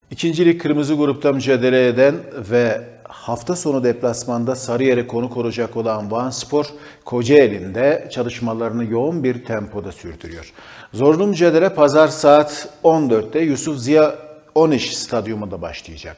İkincilik kırmızı grupta mücadele eden ve hafta sonu deplasmanda Sarıyer'e konuk olacak olan Vanspor, Kocaeli'nde çalışmalarını yoğun bir tempoda sürdürüyor. Zorlu mücadele pazar saat 14'te Yusuf Ziya Oniş Stadyumunda başlayacak.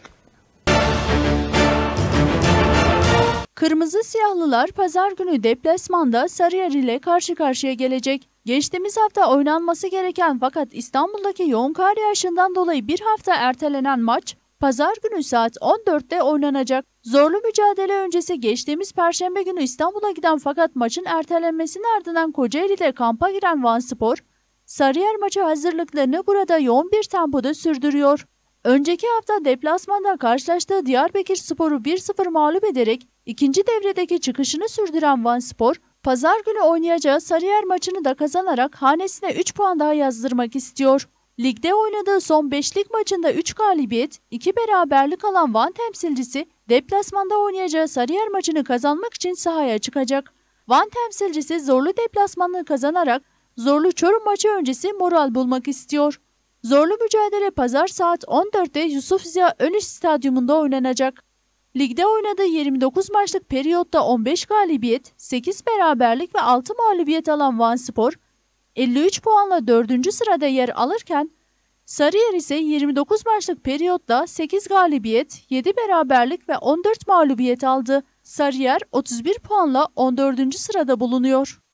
Kırmızı Siyahlılar pazar günü deplasmanda Sarıyer ile karşı karşıya gelecek. Geçtiğimiz hafta oynanması gereken fakat İstanbul'daki yoğun kar yağışından dolayı bir hafta ertelenen maç pazar günü saat 14'te oynanacak. Zorlu mücadele öncesi geçtiğimiz Perşembe günü İstanbul'a giden fakat maçın ertelenmesinin ardından Kocaeli'de kampa giren Vanspor, Sarıyer maçı hazırlıklarını burada yoğun bir tempoda sürdürüyor. Önceki hafta deplasmanda karşılaştığı Diyarbakırspor'u 1-0 mağlup ederek ikinci devredeki çıkışını sürdüren Vanspor, pazar günü oynayacağı Sarıyer maçını da kazanarak hanesine 3 puan daha yazdırmak istiyor. Ligde oynadığı son 5'lik maçında 3 galibiyet, 2 beraberlik alan Van temsilcisi, deplasmanda oynayacağı Sarıyer maçını kazanmak için sahaya çıkacak. Van temsilcisi zorlu deplasmanını kazanarak zorlu Çorum maçı öncesi moral bulmak istiyor. Zorlu mücadele pazar saat 14'te Yusuf Ziya Oniş Stadyumunda oynanacak. Ligde oynadığı 29 maçlık periyotta 15 galibiyet, 8 beraberlik ve 6 mağlubiyet alan Vanspor, 53 puanla 4. sırada yer alırken, Sarıyer ise 29 maçlık periyotta 8 galibiyet, 7 beraberlik ve 14 mağlubiyet aldı. Sarıyer 31 puanla 14. sırada bulunuyor.